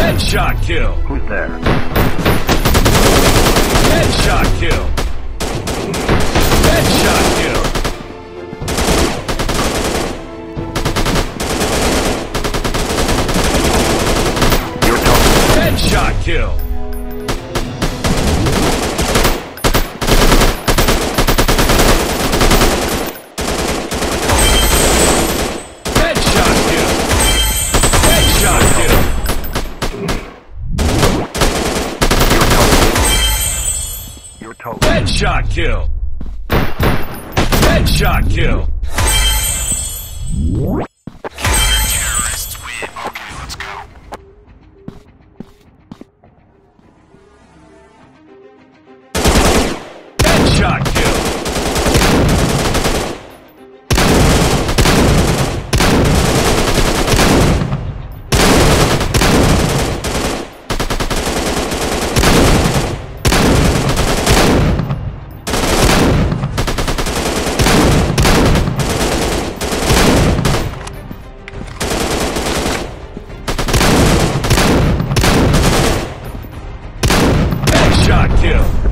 Headshot kill. Who's there? Headshot kill. Headshot kill. You're toast. Headshot kill. Headshot kill. Headshot kill. You're toast. Headshot kill. Headshot kill. Counter-terrorists win. Okay, let's go. Headshot kill. Headshot kill.